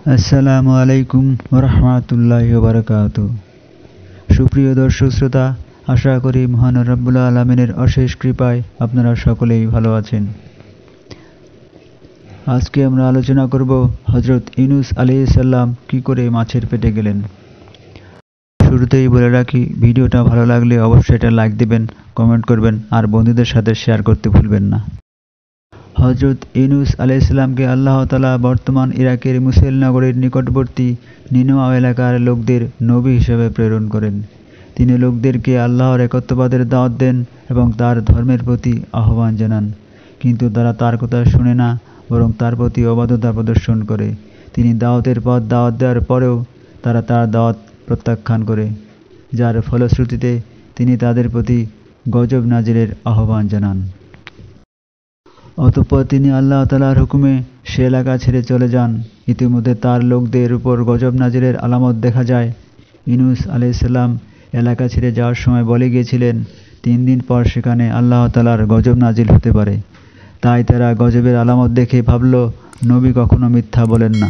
আসসালামু আলাইকুম ওরহমাতুল্লাহি ওবারাকাতু। সুপ্রিয় দর্শক শ্রোতা, আশা করি মহান রব্বুল আলামিনের অশেষ কৃপায় আপনারা সকলেই ভালো আছেন। আজকে আমরা আলোচনা করব হযরত ইউনূস আলাইহিস সালাম কি করে মাছের পেটে গেলেন। শুরুতেই বলে রাখি, ভিডিওটা ভালো লাগলে অবশ্যই এটা লাইক দিবেন, কমেন্ট করবেন আর বন্ধুদের সাথে শেয়ার করতে ভুলবেন না। হযরত ইউনূস আলাইহিস সালামকে আল্লাহ তাআলা বর্তমান ইরাকের মুসেল নগরীর নিকটবর্তী নিনওয়া এলাকার লোকদের নবী হিসেবে প্রেরণ করেন। তিনি লোকদেরকে আল্লাহর একত্ববাদের দাওয়াত দেন এবং তার ধর্মের প্রতি আহ্বান জানান, কিন্তু তারা তার কথা শুনে না, বরং তার প্রতি অবাধ্যতা প্রদর্শন করে। তিনি দাওয়াতের পথ দাওয়াত দেওয়ার পরেও তারা তার দাওয়াত প্রত্যাখ্যান করে, যার ফলশ্রুতিতে তিনি তাদের প্রতি গজব নাজিলের আহ্বান জানান। অতঃপর তিনি আল্লাহ তাআলার হুকুমে সে এলাকা ছেড়ে চলে যান। ইতিমধ্যে তার লোকদের উপর গজব নাজিলের আলামত দেখা যায়। ইউনূস আলাইহিস সালাম এলাকা ছেড়ে যাওয়ার সময় বলে গিয়েছিলেন 3 দিন পর সেখানে আল্লাহ তাআলার গজব নাজিল হতে পারে। তাই তারা গজবের আলামত দেখে ভাবল নবী কখনো মিথ্যা বলেন না,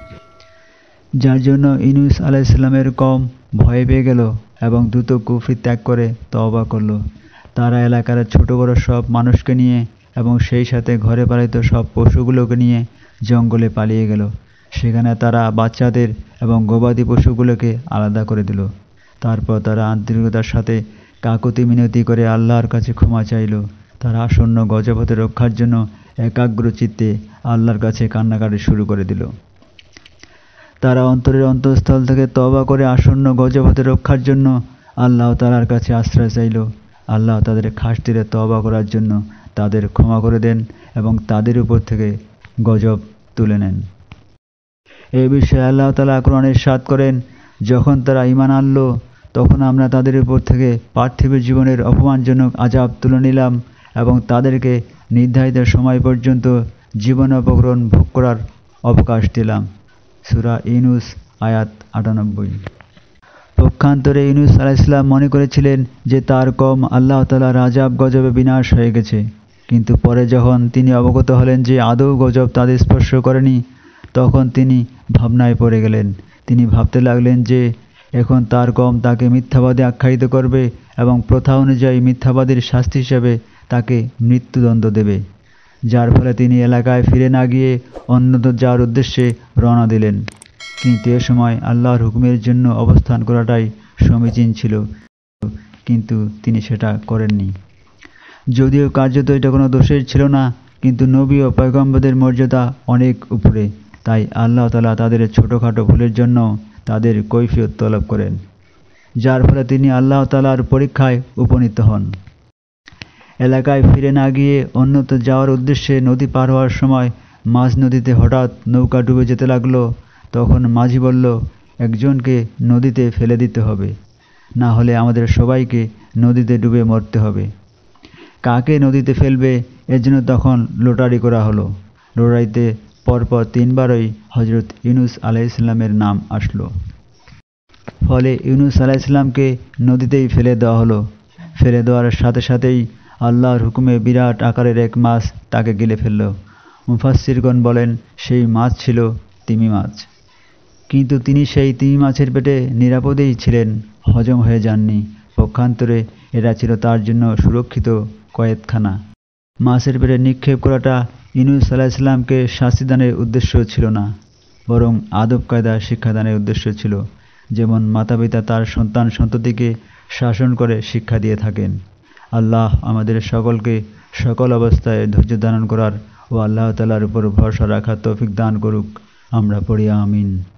যার জন্য ইউনূস আলাইহিস সালামের কওম ভয় পেয়ে গেল এবং দ্রুত কুফরি ত্যাগ করে তওবা করল। তারা এলাকার ছোট বড় সব মানুষকে নিয়ে এবং সেই সাথে ঘরে পালিত সব পশুগুলোকে নিয়ে জঙ্গলে পালিয়ে গেল। সেখানে তারা বাচ্চাদের এবং গবাদি পশুগুলোকে আলাদা করে দিল। তারপর তারা আন্তরিকতার সাথে কাকুতি মিনতি করে আল্লাহর কাছে ক্ষমা চাইল। তারা আসন্ন গজব হতে রক্ষার জন্য একাগ্র চিত্তে আল্লাহর কাছে কান্নাকাটি শুরু করে দিল। তারা অন্তরের অন্তঃস্থল থেকে তওবা করে আসন্ন গজব হতে রক্ষার জন্য আল্লাহ তাআলার কাছে আশ্রয় চাইল। আল্লাহ তাদের খাস দিলে তওবা করার জন্য তাদের ক্ষমা করে দেন এবং তাদের উপর থেকে গজব তুলে নেন। এই বিষয়ে আল্লাহ তাআলা কোরআনে ইরশাদ করেন, যখন তারা ঈমান আনল তখন আমরা তাদের উপর থেকে পার্থিব জীবনের অপমানজনক আযাব তুলে নিলাম এবং তাদেরকে নির্ধারিত সময় পর্যন্ত জীবন উপকরণ ভোগ করার অবকাশ দিলাম। সূরা ইউনূস আয়াত ৯৮। পক্ষান্তরে ইউনূস আলাইহিস সালাম মনে করেছিলেন যে তার কওম আল্লাহ তাআলার আযাব গজবে বিনাশ হয়ে গেছে, কিন্তু পরে যখন তিনি অবগত হলেন যে আদৌ গজব তাদের স্পর্শ করেনি, তখন তিনি ভাবনায় পড়ে গেলেন। তিনি ভাবতে লাগলেন যে এখন তার কওম তাকে মিথ্যাবাদী আখ্যায়িত করবে এবং প্রথা অনুযায়ী মিথ্যাবাদীর শাস্তি হিসেবে তাকে মৃত্যুদণ্ড দেবে, যার ফলে তিনি এলাকায় ফিরে না গিয়ে অন্যত্র যাওয়ার উদ্দেশ্যে রওনা দিলেন। কিন্তু এ সময় আল্লাহর হুকুমের জন্য অবস্থান করাটাই সমীচীন ছিল, কিন্তু তিনি সেটা করেননি। যদিও কার্যত এটা কোনো দোষের ছিল না, কিন্তু নবী ও পয়গম্বরদের মর্যাদা অনেক উপরে, তাই আল্লাহ তাআলা তাদের ছোটোখাটো ভুলের জন্য তাদের কৈফিয়ত তলব করেন, যার ফলে তিনি আল্লাহ তাআলার পরীক্ষায় উপনীত হন। এলাকায় ফিরে না গিয়ে অন্যত্র যাওয়ার উদ্দেশ্যে নদী পার হওয়ার সময় মাঝ নদীতে হঠাৎ নৌকা ডুবে যেতে লাগলো। তখন মাঝি বলল, একজনকে নদীতে ফেলে দিতে হবে, না হলে আমাদের সবাইকে নদীতে ডুবে মরতে হবে। কাকে নদীতে ফেলবে এর জন্য তখন লটারি করা হলো। লটারিতে পরপর 3 বারই হযরত ইউনূস আলাইহিস সালামের নাম আসলো। ফলে ইউনূস আলাইহিস সালামকে নদীতেই ফেলে দেওয়া হলো। ফেলে দেওয়ার সাথে সাথেই আল্লাহর হুকুমে বিরাট আকারের এক মাছ তাকে গিলে ফেলল। মুফাসসিরগণ বলেন সেই মাছ ছিল তিমি মাছ, কিন্তু তিনি সেই তিমি মাছের পেটে নিরাপদেই ছিলেন, হজম হয়ে যাননি। পক্ষান্তরে এটা ছিল তার জন্য সুরক্ষিত কয়েদখানা। মাছের পেটে নিক্ষেপ করাটা ইউনূস আলাইহিস সালামকে শাস্তিদানের উদ্দেশ্য ছিল না, বরং আদব কায়দা শিক্ষাদানের উদ্দেশ্য ছিল, যেমন মাতাপিতা তার সন্তান সন্ততিকে শাসন করে শিক্ষা দিয়ে থাকেন। আল্লাহ আমাদের সকলকে সকল অবস্থায় ধৈর্য ধারণ করার ও আল্লাহ তাআলার উপর ভরসা রাখার তৌফিক দান করুক। আমরা পড়ি আমিন।